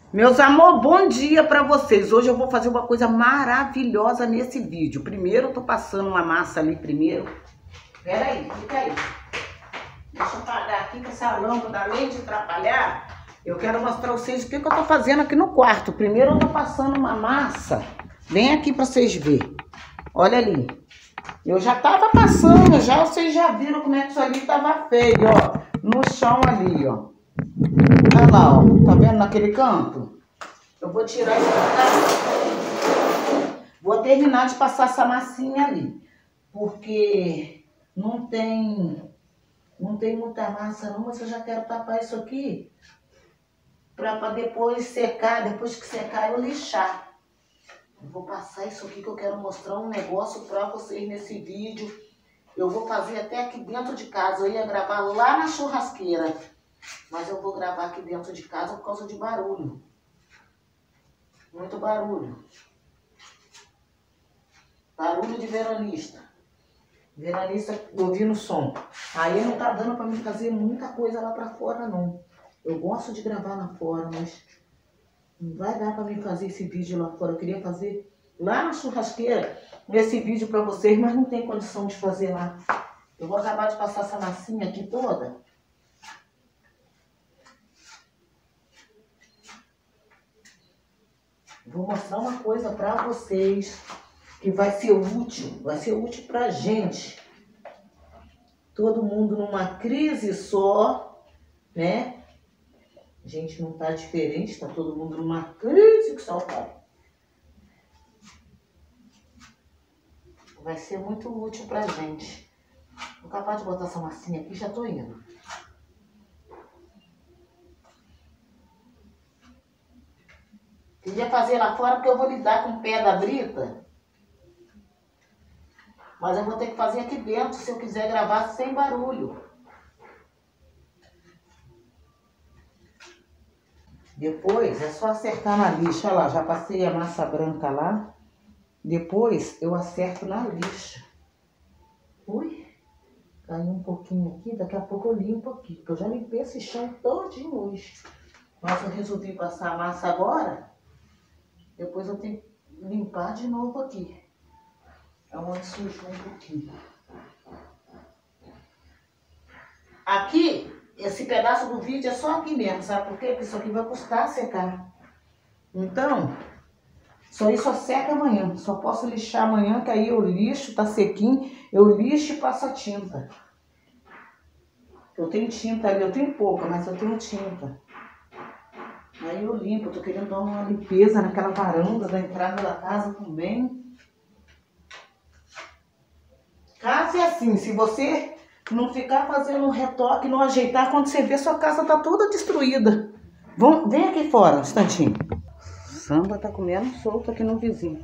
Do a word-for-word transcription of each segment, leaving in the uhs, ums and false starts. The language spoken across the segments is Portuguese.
Meus amor, bom dia pra vocês. Hoje eu vou fazer uma coisa maravilhosa nesse vídeo. Primeiro eu tô passando uma massa ali primeiro. Pera aí, fica aí. Deixa eu apagar aqui que essa lâmpada, além de atrapalhar, eu quero mostrar pra vocês o que, que eu tô fazendo aqui no quarto. Primeiro eu tô passando uma massa. Vem aqui pra vocês verem. Olha ali. Eu já tava passando, já vocês já viram como é que isso ali tava feio, ó. No chão ali, ó. Olha lá, ó. Tá vendo naquele canto? Eu vou tirar isso pra cá. Vou terminar de passar essa massinha ali. Porque não tem... Não tem muita massa não, mas eu já quero tapar isso aqui. Pra, pra depois secar, depois que secar eu lixar. Eu vou passar isso aqui que eu quero mostrar um negócio pra vocês nesse vídeo. Eu vou fazer até aqui dentro de casa. Eu ia gravar lá na churrasqueira. Mas eu vou gravar aqui dentro de casa por causa de barulho. Muito barulho. Barulho de veranista. Veranista ouvindo som. Aí não tá dando pra mim fazer muita coisa lá pra fora, não. Eu gosto de gravar lá fora, mas não vai dar pra mim fazer esse vídeo lá fora. Eu queria fazer lá na churrasqueira esse vídeo pra vocês, mas não tem condição de fazer lá. Eu vou acabar de passar essa massinha aqui toda. Vou mostrar uma coisa pra vocês que vai ser útil, vai ser útil pra gente. Todo mundo numa crise só, né? A gente não tá diferente, tá todo mundo numa crise que só vai. Vai ser muito útil pra gente. Vou capaz de botar essa massinha aqui, já tô indo. Queria fazer lá fora porque eu vou lidar com o pé da brita. Mas eu vou ter que fazer aqui dentro se eu quiser gravar sem barulho. Depois é só acertar na lixa. Olha lá, já passei a massa branca lá. Depois eu acerto na lixa. Ui, caiu um pouquinho aqui. Daqui a pouco eu limpo aqui. Porque eu já limpei esse chão todinho hoje. Mas eu resolvi passar a massa agora. Depois eu tenho que limpar de novo aqui. É onde sujou um pouquinho. Aqui, esse pedaço do vídeo é só aqui mesmo, sabe por quê? Porque isso aqui vai custar secar. Então, isso aí só seca amanhã. Só posso lixar amanhã, que aí eu lixo, tá sequinho. Eu lixo e passo a tinta. Eu tenho tinta ali, eu tenho pouca, mas eu tenho tinta. Aí eu limpo, eu tô querendo dar uma limpeza naquela varanda da entrada da casa também. Casa é assim, se você não ficar fazendo um retoque, não ajeitar, quando você vê, sua casa tá toda destruída. Vão, vem aqui fora um instantinho. Samba tá comendo solto aqui no vizinho.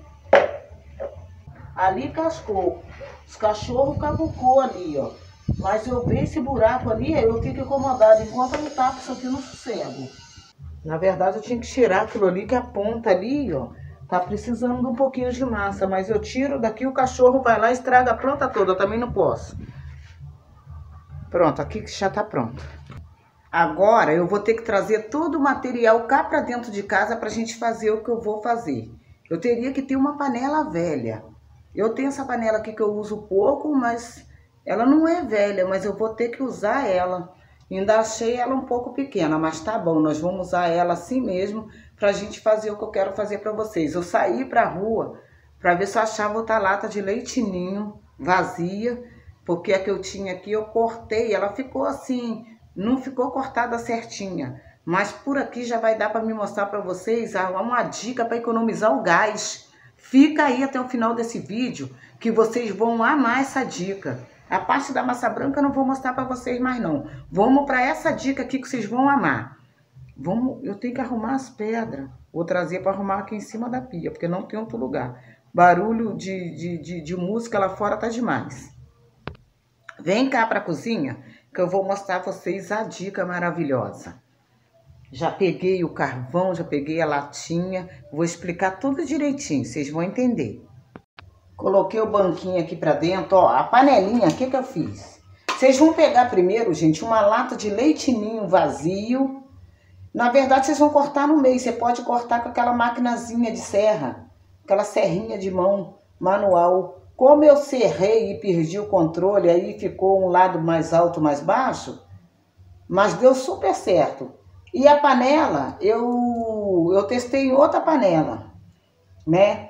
Ali cascou. Os cachorros cavucou ali, ó. Mas eu vejo esse buraco ali, eu fico incomodada. Enquanto eu não tapo isso aqui no sossego. Na verdade, eu tinha que tirar aquilo ali, que a ponta ali, ó, tá precisando de um pouquinho de massa. Mas eu tiro daqui, o cachorro vai lá e estraga a planta toda. Eu também não posso. Pronto, aqui que já tá pronto. Agora eu vou ter que trazer todo o material cá pra dentro de casa pra gente fazer o que eu vou fazer. Eu teria que ter uma panela velha. Eu tenho essa panela aqui que eu uso pouco, mas ela não é velha, mas eu vou ter que usar ela. Ainda achei ela um pouco pequena, mas tá bom, nós vamos usar ela assim mesmo pra gente fazer o que eu quero fazer pra vocês. Eu saí pra rua pra ver se eu achava outra lata de leite ninho vazia, porque a que eu tinha aqui eu cortei, ela ficou assim, não ficou cortada certinha. Mas por aqui já vai dar pra me mostrar pra vocês uma dica pra economizar o gás. Fica aí até o final desse vídeo que vocês vão amar essa dica. A parte da massa branca eu não vou mostrar para vocês mais não. Vamos para essa dica aqui que vocês vão amar. Vamos, eu tenho que arrumar as pedras. Vou trazer para arrumar aqui em cima da pia, porque não tem outro lugar. Barulho de, de, de, de música lá fora tá demais. Vem cá para a cozinha que eu vou mostrar para vocês a dica maravilhosa. Já peguei o carvão, já peguei a latinha. Vou explicar tudo direitinho, vocês vão entender. Coloquei o banquinho aqui pra dentro, ó, a panelinha, o que que eu fiz? Vocês vão pegar primeiro, gente, uma lata de leite ninho vazio Na verdade, vocês vão cortar no meio. Você pode cortar com aquela maquinazinha de serra, aquela serrinha de mão manual. Como eu serrei e perdi o controle, aí ficou um lado mais alto, mais baixo, mas deu super certo. E a panela, eu, eu testei em outra panela, né?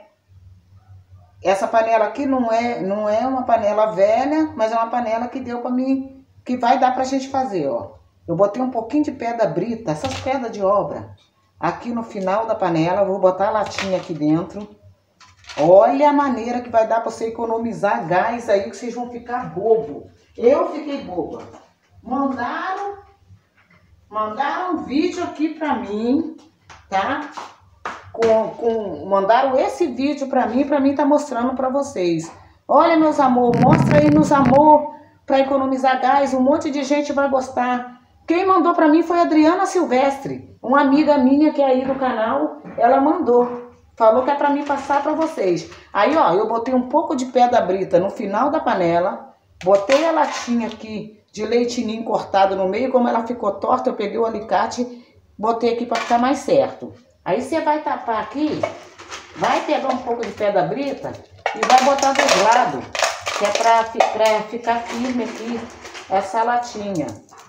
Essa panela aqui não é, não é uma panela velha, mas é uma panela que deu para mim, que vai dar pra gente fazer, ó. Eu botei um pouquinho de pedra brita, essas pedras de obra, aqui no final da panela. Vou botar a latinha aqui dentro. Olha a maneira que vai dar para você economizar gás aí, que vocês vão ficar bobo. Eu fiquei boba. Mandaram, mandaram um vídeo aqui pra mim, tá? Com, com, mandaram esse vídeo pra mim, pra mim tá mostrando pra vocês. Olha, meus amor, mostra aí nos amor, pra economizar gás, um monte de gente vai gostar. Quem mandou pra mim foi a Adriana Silvestre, uma amiga minha que é aí do canal, ela mandou. Falou que é pra mim passar pra vocês. Aí, ó, eu botei um pouco de pedra brita no final da panela, botei a latinha aqui de leite ninho cortado no meio, como ela ficou torta, eu peguei o alicate, botei aqui pra ficar mais certo. Aí você vai tapar aqui, vai pegar um pouco de pedra brita e vai botar dos lados, que é pra, pra ficar firme aqui essa latinha.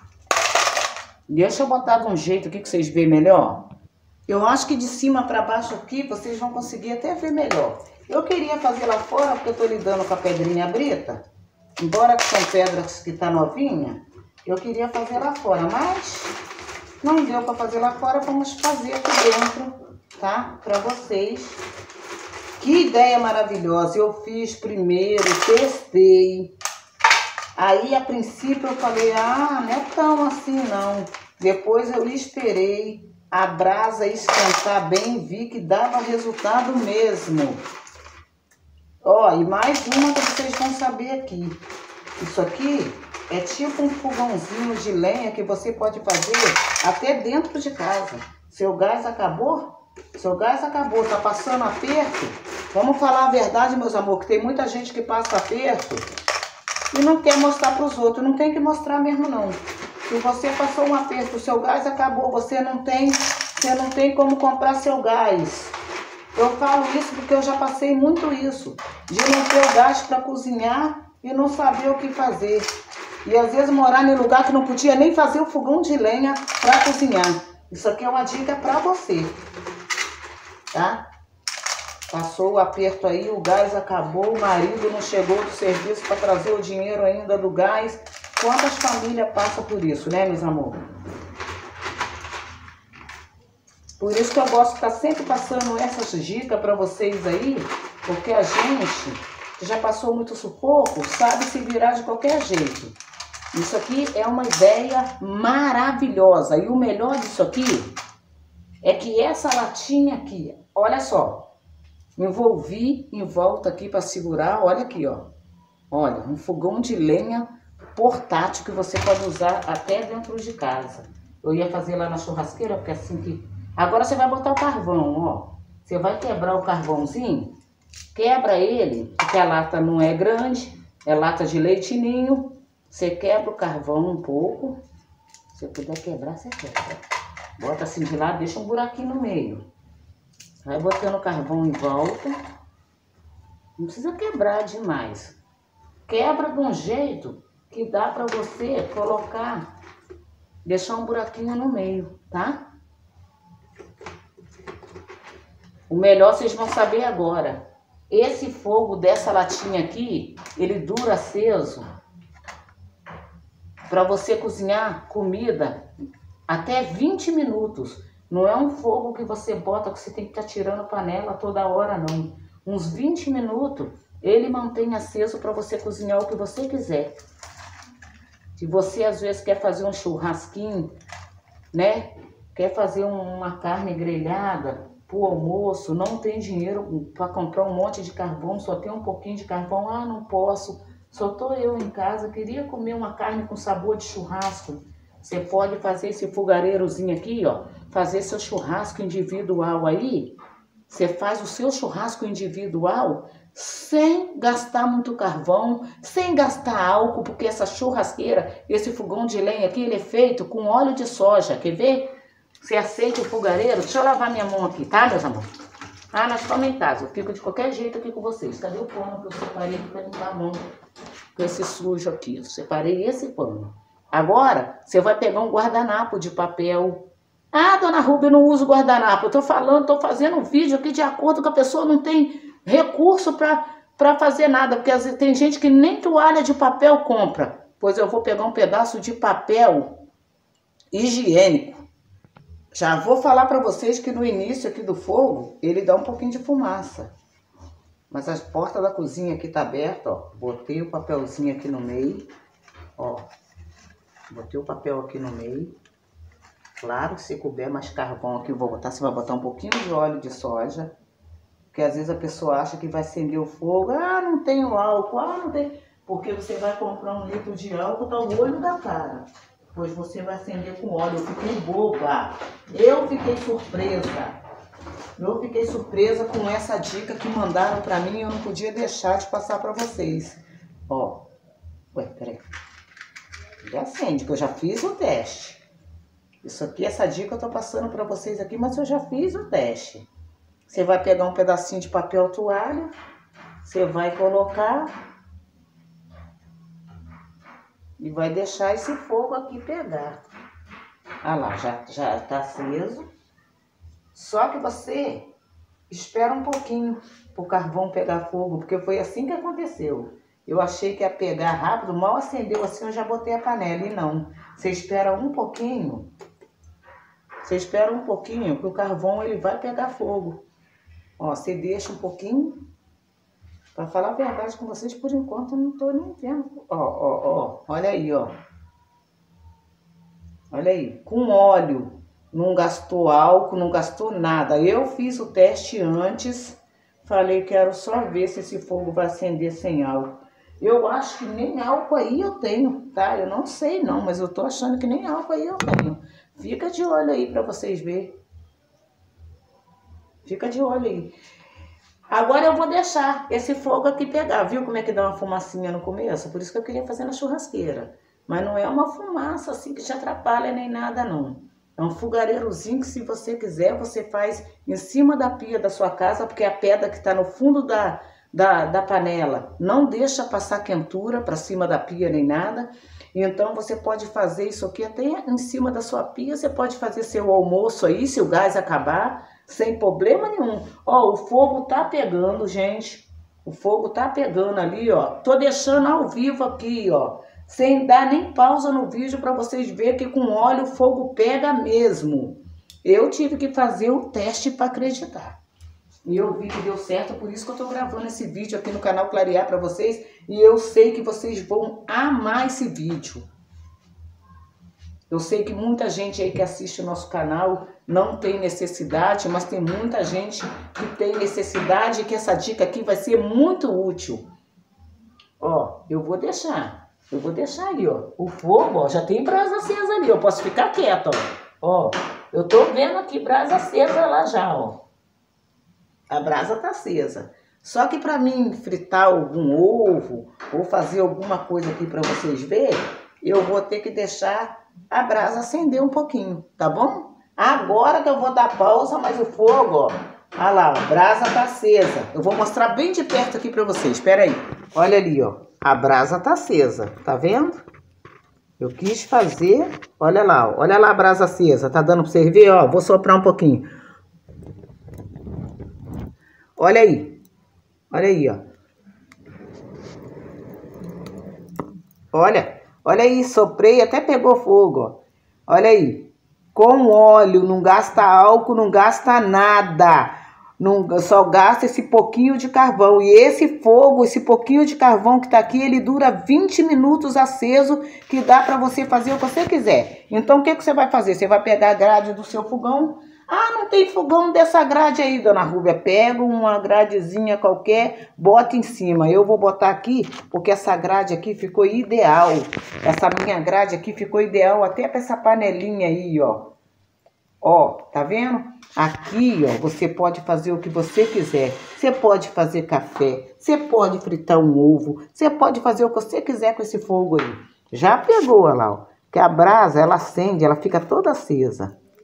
Deixa eu botar de um jeito aqui que vocês veem melhor. Eu acho que de cima para baixo aqui vocês vão conseguir até ver melhor. Eu queria fazer lá fora porque eu tô lidando com a pedrinha brita. Embora que são pedras que tá novinha, eu queria fazer lá fora, mas não deu para fazer lá fora, vamos fazer aqui dentro, tá? Para vocês. Que ideia maravilhosa! Eu fiz primeiro, testei. Aí, a princípio, eu falei, ah, não é tão assim, não. Depois eu esperei a brasa esquentar bem e vi que dava resultado mesmo. Ó, e mais uma que vocês vão saber aqui. Isso aqui é tipo um fogãozinho de lenha que você pode fazer até dentro de casa. Seu gás acabou? Seu gás acabou, tá passando aperto? Vamos falar a verdade, meus amores, que tem muita gente que passa aperto e não quer mostrar para os outros. Não tem que mostrar mesmo, não. Se você passou um aperto, o seu gás acabou, você não tem, você não tem como comprar seu gás. Eu falo isso porque eu já passei muito isso, de não ter o gás para cozinhar e não saber o que fazer. E às vezes morar em lugar que não podia nem fazer o fogão de lenha para cozinhar. Isso aqui é uma dica para você, tá? Passou o aperto aí, o gás acabou, o marido não chegou do serviço para trazer o dinheiro ainda do gás. Quantas famílias passam por isso, né, meus amores? Por isso que eu gosto de estar sempre passando essas dicas para vocês aí, porque a gente que já passou muito sufoco sabe se virar de qualquer jeito. Isso aqui é uma ideia maravilhosa. E o melhor disso aqui é que essa latinha aqui, olha só, envolvi em volta aqui para segurar, olha aqui, ó. Olha, um fogão de lenha portátil que você pode usar até dentro de casa. Eu ia fazer lá na churrasqueira, porque assim que... Agora você vai botar o carvão, ó. Você vai quebrar o carvãozinho, quebra ele, porque a lata não é grande, é lata de leite ninho. Você quebra o carvão um pouco. Se puder quebrar, você quebra. Bota assim de lado, deixa um buraquinho no meio. Vai botando o carvão em volta. Não precisa quebrar demais. Quebra de um jeito que dá pra você colocar, deixar um buraquinho no meio, tá? O melhor vocês vão saber agora. Esse fogo dessa latinha aqui, ele dura aceso para você cozinhar comida até vinte minutos. Não é um fogo que você bota, que você tem que estar tirando panela toda hora, não. Uns vinte minutos, ele mantém aceso para você cozinhar o que você quiser. Se você às vezes quer fazer um churrasquinho, né? Quer fazer uma carne grelhada pro almoço, não tem dinheiro para comprar um monte de carvão, só tem um pouquinho de carvão, ah, não posso, só tô eu em casa, queria comer uma carne com sabor de churrasco. Você pode fazer esse fogareirozinho aqui, ó, fazer seu churrasco individual aí. Você faz o seu churrasco individual sem gastar muito carvão, sem gastar álcool, porque essa churrasqueira, esse fogão de lenha aqui, ele é feito com óleo de soja, quer ver? Você acende o fogareiro? Deixa eu lavar minha mão aqui, tá, meus amores? Ah, nós estamos em casa. Eu fico de qualquer jeito aqui com vocês. Cadê o pano que eu separei para limpar a mão com esse sujo aqui? Eu separei esse pano. Agora, você vai pegar um guardanapo de papel. Ah, dona Rúbia, eu não uso guardanapo. Eu tô falando, tô fazendo um vídeo aqui de acordo com a pessoa não tem recurso para para fazer nada. Porque às vezes tem gente que nem toalha de papel compra. Pois eu vou pegar um pedaço de papel higiênico. Já vou falar para vocês que no início aqui do fogo, ele dá um pouquinho de fumaça. Mas as portas da cozinha aqui tá aberta, ó. Botei o papelzinho aqui no meio, ó. Botei o papel aqui no meio. Claro que se couber mais carvão aqui, eu vou botar, você vai botar um pouquinho de óleo de soja. Porque às vezes a pessoa acha que vai acender o fogo. Ah, não tenho álcool, ah, não tem... Porque você vai comprar um litro de álcool, tá o olho da cara. Pois você vai acender com óleo. Eu fiquei boba. Eu fiquei surpresa. Eu fiquei surpresa com essa dica que mandaram pra mim e eu não podia deixar de passar pra vocês. Ó. Ué, peraí. Ele acende, que eu já fiz o teste. Isso aqui, essa dica eu tô passando pra vocês aqui, mas eu já fiz o teste. Você vai pegar um pedacinho de papel toalha. Você vai colocar... E vai deixar esse fogo aqui pegar. Ah lá, já, já tá aceso. Só que você espera um pouquinho pro carvão pegar fogo, porque foi assim que aconteceu. Eu achei que ia pegar rápido, mal acendeu assim, eu já botei a panela. E não, você espera um pouquinho. Você espera um pouquinho, que o carvão ele vai pegar fogo. Ó, você deixa um pouquinho. Pra falar a verdade com vocês, por enquanto eu não tô nem vendo. Ó, ó, ó. Olha aí, ó. Olha aí. Com óleo. Não gastou álcool, não gastou nada. Eu fiz o teste antes. Falei que quero só ver se esse fogo vai acender sem álcool. Eu acho que nem álcool aí eu tenho, tá? Eu não sei não, mas eu tô achando que nem álcool aí eu tenho. Fica de olho aí pra vocês verem. Fica de olho aí. Agora eu vou deixar esse fogo aqui pegar. Viu como é que dá uma fumacinha no começo? Por isso que eu queria fazer na churrasqueira. Mas não é uma fumaça assim que te atrapalha nem nada não. É um fogareirozinho que se você quiser, você faz em cima da pia da sua casa, porque a pedra que está no fundo da, da, da panela não deixa passar quentura para cima da pia nem nada. Então você pode fazer isso aqui até em cima da sua pia. Você pode fazer seu almoço aí, se o gás acabar, sem problema nenhum. Ó, o fogo tá pegando, gente. O fogo tá pegando ali, ó. Tô deixando ao vivo aqui, ó. Sem dar nem pausa no vídeo para vocês verem que com óleo o fogo pega mesmo. Eu tive que fazer o teste para acreditar. E eu vi que deu certo, por isso que eu tô gravando esse vídeo aqui no canal Clarear para vocês. E eu sei que vocês vão amar esse vídeo. Eu sei que muita gente aí que assiste o nosso canal não tem necessidade, mas tem muita gente que tem necessidade e que essa dica aqui vai ser muito útil. Ó, eu vou deixar, eu vou deixar ali, ó. O fogo, ó, já tem brasa acesa ali, eu posso ficar quieta, ó. Ó, eu tô vendo aqui brasa acesa lá já, ó. A brasa tá acesa. Só que para mim fritar algum ovo ou fazer alguma coisa aqui para vocês verem, eu vou ter que deixar a brasa acender um pouquinho, tá bom? Agora que eu vou dar pausa, mas o fogo, ó, olha lá, a brasa tá acesa. Eu vou mostrar bem de perto aqui para vocês, espera aí. Olha ali, ó, a brasa tá acesa, tá vendo? Eu quis fazer, olha lá, ó, olha lá a brasa acesa, tá dando para vocês verem, ó, vou soprar um pouquinho. Olha aí, olha aí, ó. Olha, olha aí, soprei, até pegou fogo, ó. Olha aí, com óleo, não gasta álcool, não gasta nada. Não, só gasta esse pouquinho de carvão. E esse fogo, esse pouquinho de carvão que tá aqui, ele dura vinte minutos aceso, que dá pra você fazer o que você quiser. Então, o que que você vai fazer? Você vai pegar a grade do seu fogão. Ah, não tem fogão dessa grade aí, dona Rúbia. Pega uma gradezinha qualquer, bota em cima. Eu vou botar aqui, porque essa grade aqui ficou ideal. Essa minha grade aqui ficou ideal até para essa panelinha aí, ó. Ó, tá vendo? Aqui, ó, você pode fazer o que você quiser. Você pode fazer café, você pode fritar um ovo, você pode fazer o que você quiser com esse fogo aí. Já pegou, olha lá, ó. Que a brasa, ela acende, ela fica toda acesa.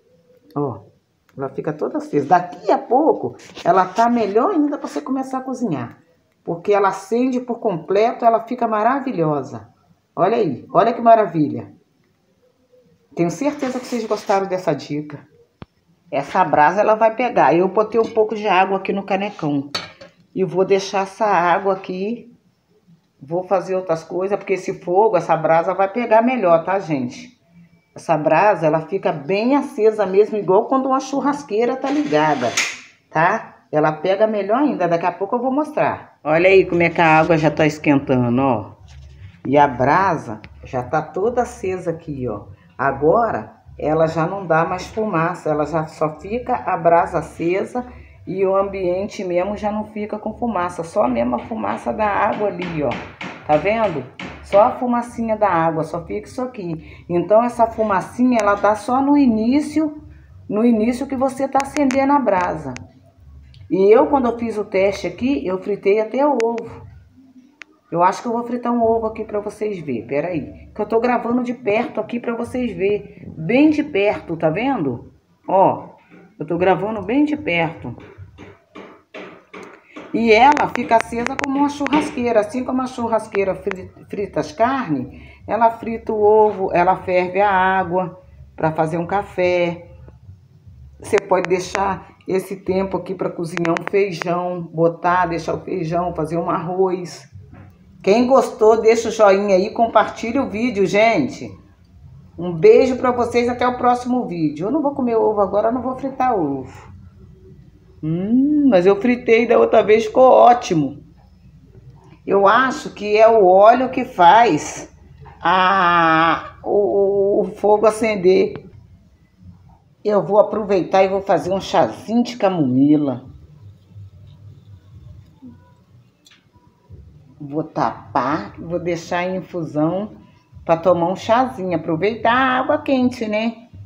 Ó, ela fica toda acesa. Daqui a pouco, ela tá melhor ainda para você começar a cozinhar. Porque ela acende por completo, ela fica maravilhosa. Olha aí, olha que maravilha. Tenho certeza que vocês gostaram dessa dica. Essa brasa ela vai pegar. Eu botei um pouco de água aqui no canecão. E vou deixar essa água aqui. Vou fazer outras coisas, porque esse fogo, essa brasa vai pegar melhor, tá, gente? Essa brasa, ela fica bem acesa mesmo, igual quando uma churrasqueira tá ligada, tá? Ela pega melhor ainda, daqui a pouco eu vou mostrar. Olha aí como é que a água já tá esquentando, ó. E a brasa já tá toda acesa aqui, ó. Agora, ela já não dá mais fumaça, ela já só fica a brasa acesa e o ambiente mesmo já não fica com fumaça, só mesmo a fumaça da água ali, ó. Tá vendo? Só a fumacinha da água, só fica isso aqui. Então, essa fumacinha, ela dá só no início, no início que você tá acendendo a brasa. E eu, quando eu fiz o teste aqui, eu fritei até o ovo. Eu acho que eu vou fritar um ovo aqui pra vocês verem. Pera aí. Que eu tô gravando de perto aqui pra vocês verem. Bem de perto, tá vendo? Ó, eu tô gravando bem de perto. E ela fica acesa como uma churrasqueira. Assim como a churrasqueira frita as carnes, ela frita o ovo, ela ferve a água pra fazer um café. Você pode deixar esse tempo aqui pra cozinhar um feijão, botar, deixar o feijão, fazer um arroz. Quem gostou, deixa o joinha aí, compartilha o vídeo, gente. Um beijo pra vocês, até o próximo vídeo. Eu não vou comer ovo agora, eu não vou fritar ovo. Hum, mas eu fritei da outra vez, ficou ótimo. Eu acho que é o óleo que faz a, o, o fogo acender. Eu vou aproveitar e vou fazer um chazinho de camomila. Vou tapar, vou deixar em infusão para tomar um chazinho. Aproveitar a água quente, né?